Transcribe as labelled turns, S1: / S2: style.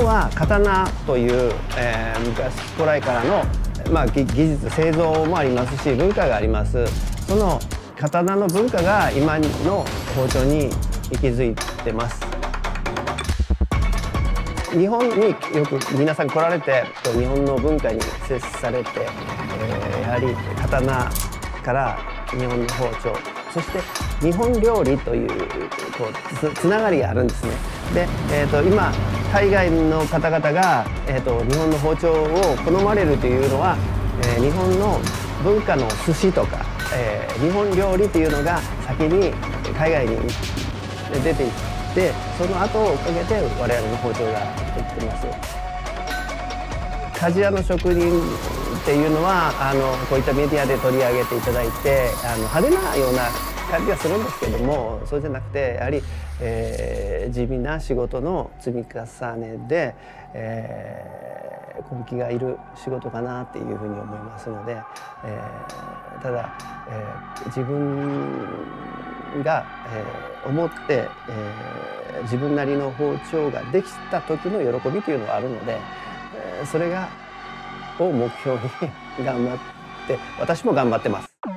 S1: は刀という、昔古来からの、技術製造もありますし文化があります。その刀の文化が今の包丁に息づいてます。日本によく皆さん来られて日本の文化に接されて、やはり刀から日本の包丁、そして日本料理というつながりがあるんですね。で、今海外の方々が、日本の包丁を好まれるというのは、日本の文化の寿司とか、日本料理というのが先に海外に出ていってその後を追っかけて我々の包丁ができてます。鍛冶屋の職人っていうのはこういったメディアで取り上げていただいて派手なような感じがするんですけども、そうじゃなくてやはり、地味な仕事の積み重ねで、根気がいる仕事かなっていうふうに思いますので、ただ、自分が、思って、自分なりの包丁ができた時の喜びというのがあるので、それを目標に頑張って私も頑張ってます。